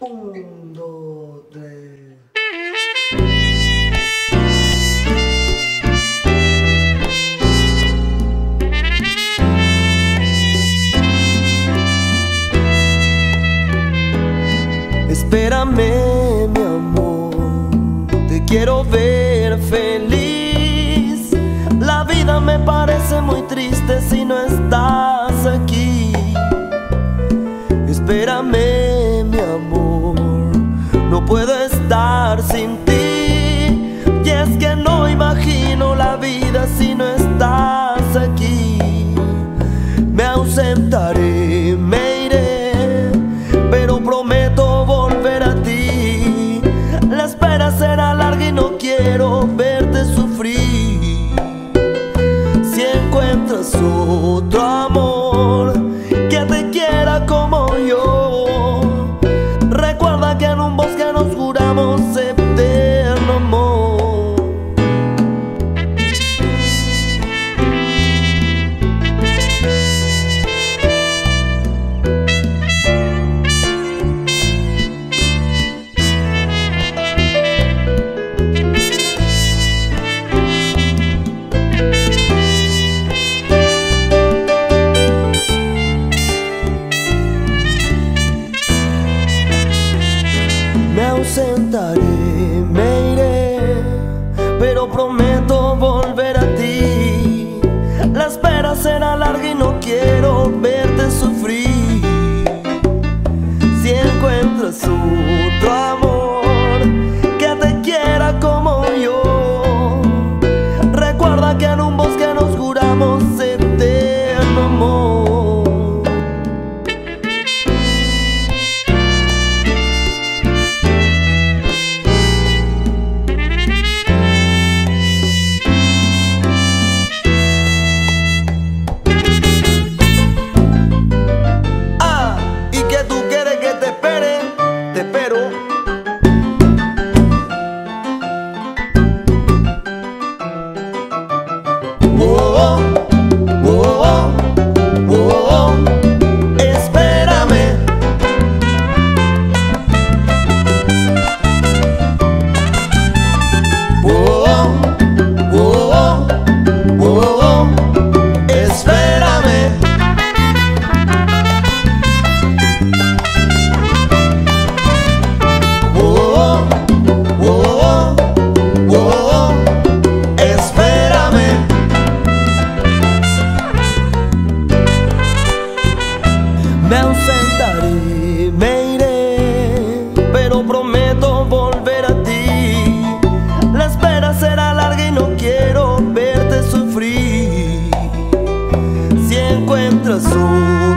Un, dos, tres. Espérame, mi amor, te quiero ver feliz. La vida me parece muy triste si no estás aquí. Espérame, mi amor, no puedo estar sin ti. Y es que no imagino la vida si no estás aquí. Me ausentaré, me iré, pero prometo volver a ti. La espera será larga y no quiero verte sufrir. Si encuentras otro amor que te quiera como yo, recuerda que en un bosque nos juramos eterno amor. Me ausentaré, me iré, pero prometo volver a ti. La espera será larga y no quiero verte sufrir. Si encuentras otro amor que te quiera como yo, recuerda que en un bosque nos juramos eterno amor. Me ausentaré, me iré, pero prometo volver a ti. La espera será larga y no quiero verte sufrir. Si encuentras un